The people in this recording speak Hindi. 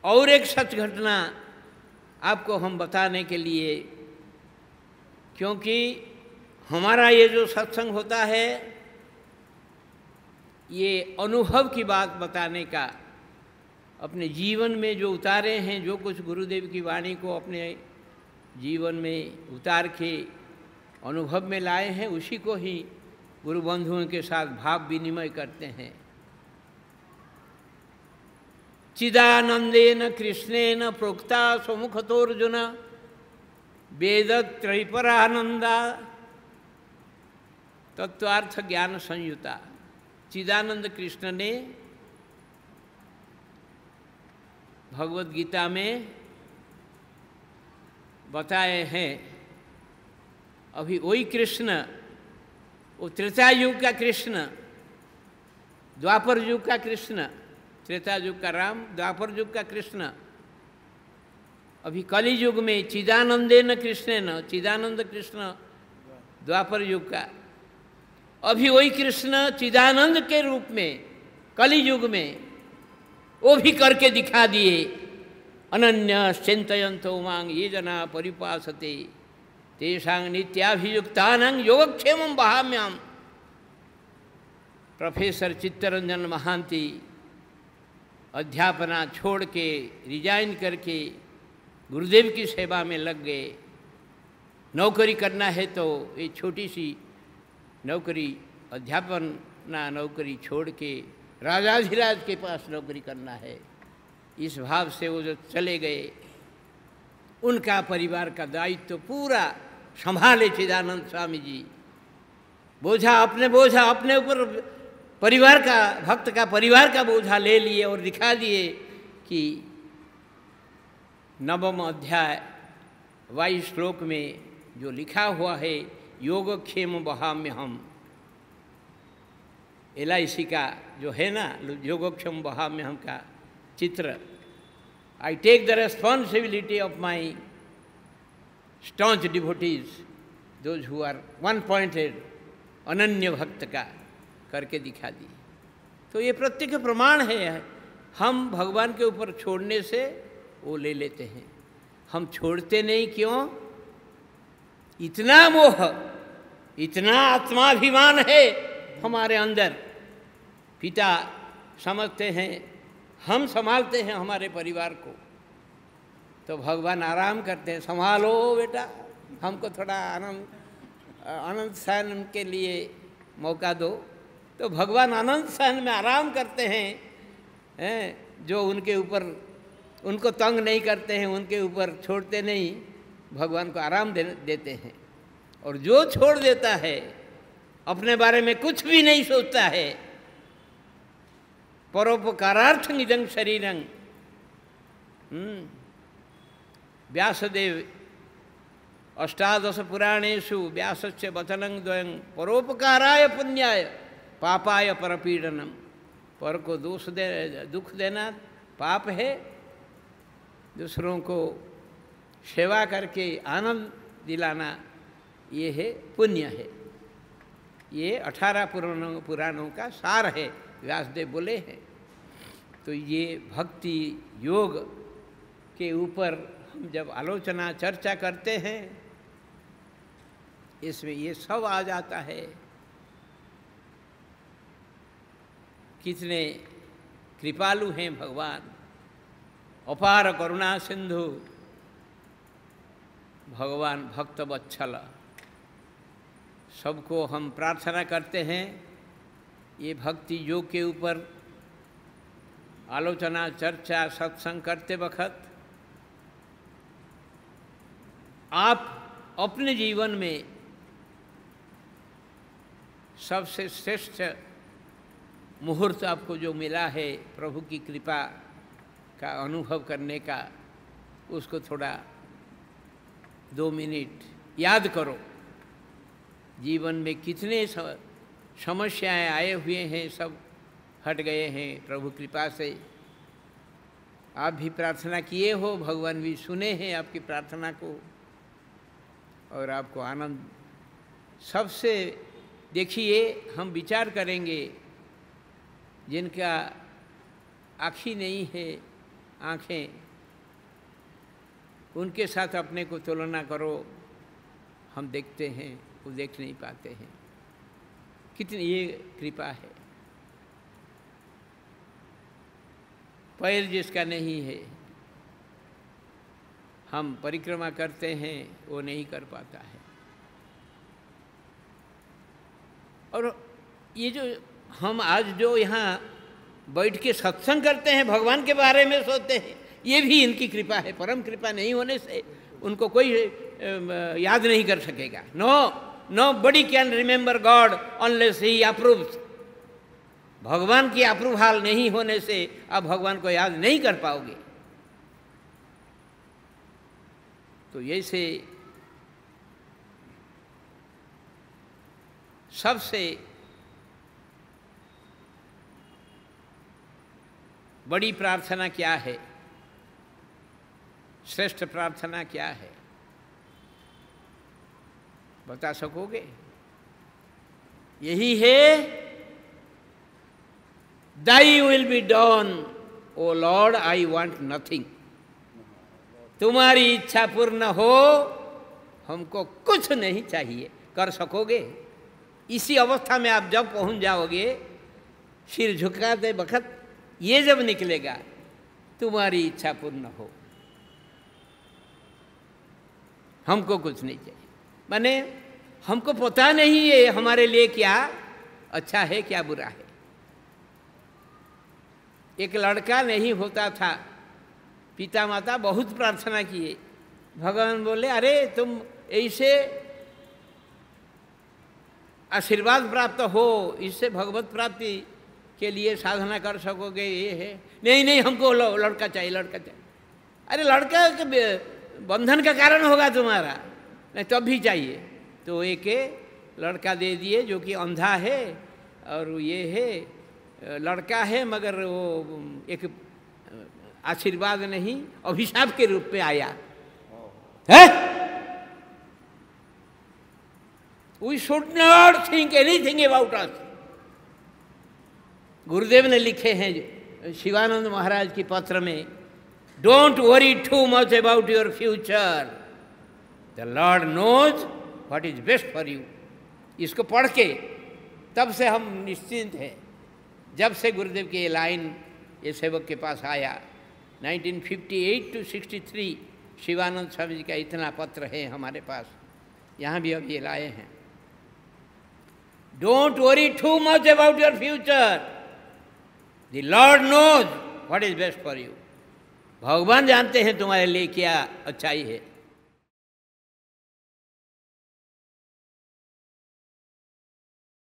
और एक सच घटना आपको हम बताने के लिए, क्योंकि हमारा ये जो सत्संग होता है ये अनुभव की बात बताने का, अपने जीवन में जो उतारे हैं, जो कुछ गुरुदेव की वाणी को अपने जीवन में उतार के अनुभव में लाए हैं, उसी को ही गुरु बंधुओं के साथ भाव विनिमय करते हैं। चिदानंदेन कृष्णेन प्रोक्ता सुमुखतोर्जुन वेदत्रयीपरानंदा तत्वार्थ ज्ञान संयुता। चिदानंद कृष्ण ने भगवत गीता में बताए हैं। अभी वही कृष्ण, वो त्रेता युग का कृष्ण, द्वापर युग का कृष्ण, त्रेता युग का राम, द्वापर युग का कृष्ण, अभी कलि युग में चिदानंदेन कृष्णेन, चिदानंद कृष्ण द्वापर युग का, अभी वही कृष्ण चिदानंद के रूप में कलि युग में वो भी करके दिखा दिए। अनन्य चिंतयन्तो मांग ये जना परिपासते तेषां नित्याभियुक्तानां योगक्षेमं वहाम्यहम्। प्रोफेसर चित्तरंजन महांति अध्यापना छोड़ के रिजाइन करके गुरुदेव की सेवा में लग गए। नौकरी करना है तो ये छोटी सी नौकरी, अध्यापना नौकरी छोड़ के राजाधिराज के पास नौकरी करना है, इस भाव से वो जो चले गए। उनका परिवार का दायित्व तो पूरा संभाले चिदानंद स्वामी जी। बोझा अपने ऊपर परिवार का, भक्त का परिवार का बोझा ले लिए और दिखा दिए कि 9वें अध्याय 22 श्लोक में जो लिखा हुआ है, योगक्षेम वहाम्यहम्। LIC का जो है ना योगक्षेम वहाम्यहम् का चित्र, I take the responsibility of my staunch devotees, those who are one pointed, अनन्य भक्त का करके दिखा दी। तो ये प्रत्येक प्रमाण है। हम भगवान के ऊपर छोड़ने से वो ले लेते हैं, हम छोड़ते नहीं। क्यों? इतना मोह, इतना आत्माभिमान है हमारे अंदर। पिता समझते हैं, हम संभालते हैं हमारे परिवार को, तो भगवान आराम करते हैं, संभालो बेटा, हमको थोड़ा आनंद सहन के लिए मौका दो। तो भगवान आनंद सहन में आराम करते हैं, जो उनके ऊपर, उनको तंग नहीं करते हैं, उनके ऊपर छोड़ते नहीं, भगवान को आराम देते हैं। और जो छोड़ देता है, अपने बारे में कुछ भी नहीं सोचता है, परोपकारार्थं इदं शरीरं, व्यासदेव अष्टादश पुराणेषु व्यासस्य वचनं द्वयं परोपकाराय पुण्याय पापाय परपीडनम। पर को दुख देना पाप है, दूसरों को सेवा करके आनंद दिलाना ये है पुण्य है। ये 18 पुराणों का सार है, व्यासदेव बोले हैं। तो ये भक्ति योग के ऊपर हम जब आलोचना चर्चा करते हैं, इसमें ये सब आ जाता है। कितने कृपालु हैं भगवान, अपार करुणा सिंधु भगवान भक्त वत्सल। सबको हम प्रार्थना करते हैं, ये भक्ति योग के ऊपर आलोचना चर्चा सत्संग करते वक्त आप अपने जीवन में सबसे श्रेष्ठ मुहूर्त आपको जो मिला है प्रभु की कृपा का अनुभव करने का, उसको थोड़ा 2 मिनट याद करो। जीवन में कितने समस्याएं आए हुए हैं, सब हट गए हैं प्रभु कृपा से। आप भी प्रार्थना किए हो, भगवान भी सुने हैं आपकी प्रार्थना को, और आपको आनंद। सबसे देखिए, हम विचार करेंगे जिनका आँखी नहीं है, आँखें, उनके साथ अपने को तुलना करो, हम देखते हैं, वो देख नहीं पाते हैं। कितनी ये कृपा है। पैर जिसका नहीं है, हम परिक्रमा करते हैं, वो नहीं कर पाता है। और ये जो हम आज जो यहाँ बैठ के सत्संग करते हैं, भगवान के बारे में सोचते हैं, ये भी इनकी कृपा है। परम कृपा नहीं होने से उनको कोई याद नहीं कर सकेगा। Nobody can remember God unless he approves. भगवान की अप्रूवल नहीं होने से आप भगवान को याद नहीं कर पाओगे। तो ऐसे सबसे बड़ी प्रार्थना क्या है, श्रेष्ठ प्रार्थना क्या है, बता सकोगे? यही है, Thy will be done, O Lord, I want nothing। तुम्हारी इच्छा पूर्ण हो, हमको कुछ नहीं चाहिए। कर सकोगे? इसी अवस्था में आप जब पहुंच जाओगे, सिर झुकाते वक्त ये जब निकलेगा, तुम्हारी इच्छा पूर्ण हो, हमको कुछ नहीं चाहिए। माने हमको पता नहीं है हमारे लिए क्या अच्छा है क्या बुरा है। एक लड़का नहीं होता था, पिता माता बहुत प्रार्थना किए, भगवान बोले अरे तुम ऐसे आशीर्वाद प्राप्त हो, इससे भगवत प्राप्ति के लिए साधना कर सकोगे, ये है। नहीं हमको लड़का चाहिए, लड़का चाहिए। अरे लड़का के बंधन का कारण होगा तुम्हारा, नहीं तब भी चाहिए। तो एक लड़का दे दिए जो कि अंधा है और ये है, लड़का है मगर वो एक आशीर्वाद नहीं, अभिशाप के रूप में आया है। We should not think anything about us। गुरुदेव ने लिखे हैं शिवानंद महाराज की पत्र में, don't worry too much about your future, the lord knows what is best for you. इसको पढ़ के तब से हम निश्चिंत हैं। जब से गुरुदेव की ये लाइन ये सेवक के पास आया, 1958 to 63 शिवानंद स्वामी जी का इतना पत्र है हमारे पास, यहाँ भी अब ये लाए हैं। Don't worry too much about your future, the lord knows what is best for you. भगवान जानते हैं तुम्हारे लिए क्या अच्छाई है।